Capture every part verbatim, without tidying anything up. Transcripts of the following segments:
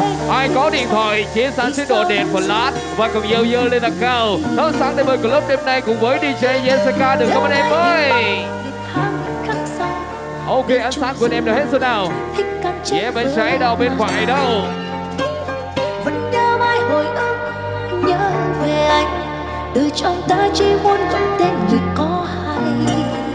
Ai có điện thoại chia sẻ chế độ đèn flash và cùng dơ dơ lên thật cao. Thấu sáng để mời club đêm nay cùng với đi jay Jessica được không anh em ơi? Ok, ánh sáng của anh em đã hết rồi nào? Yeah, bên trái đâu, bên phải đâu? Vẫn nhớ mãi hồi ức, nhớ về anh. Từ trong ta chỉ muốn gọi tên người có hay.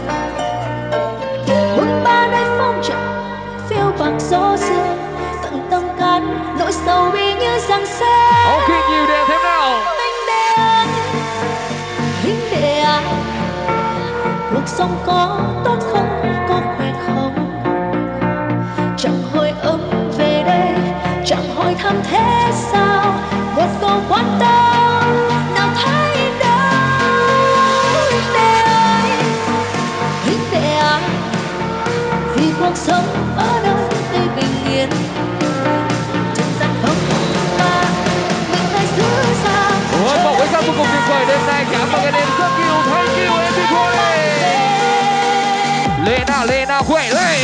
Bước ba nơi phong trần, phiêu bạc gió sương. Tận tâm can, nỗi sầu bi như giăng xe. Ok, nhiều đèn thêm nào. Anh để anh, anh để anh. Cuộc sống có tốt không, có khỏe không? Chẳng hỏi ấm về đây, chẳng hỏi thăm thế sao. Một câu quan tâm nào thấy đâu. Để anh, anh để anh. Vì cuộc sống ở đâu đây bình yên. Trần gian không mà mình phải giữ sao. Ôi, một cái vô cùng tuyệt vời đêm nay. Cảm ơn anh em rất nhiều. Thank you everybody. Lên nào, lên nào, khỏe lên.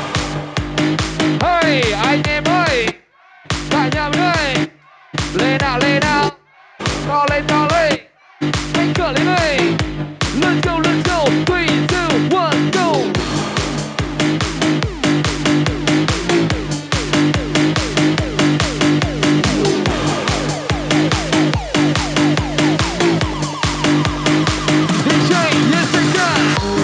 Hey, anh em ơi, cả nhà mình ơi, lên nào, lên nào, to lên, to lên, cánh cửa lên đây, let's go, let's go, three, two, one, go. đi jay Jessica.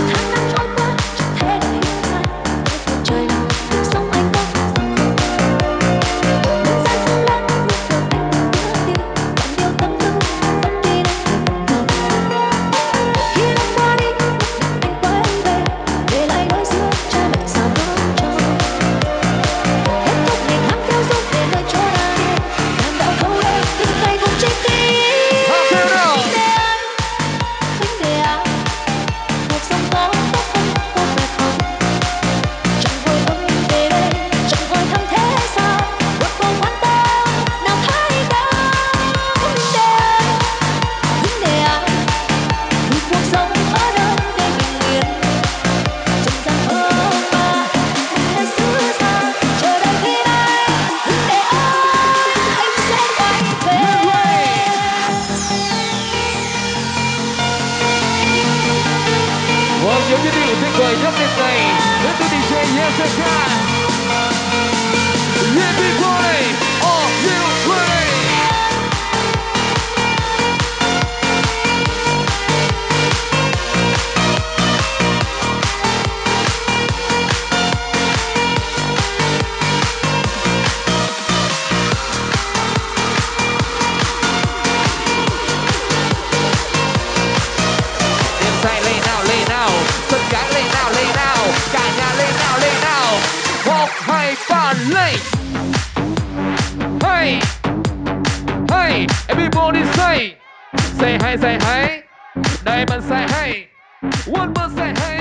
Những cái điều tuyệt vời nhất đêm này đến từ đi jay Jessica. Everybody, are you ready? Đêm say lên nào, lên nào. Tất cả lên nào, lên nào. Cả nhà lên nào, lên nào. Một, hai, ba, lên. Hey, hey, everybody say. Say hi, say hi. Diamond say hi. One more say hi.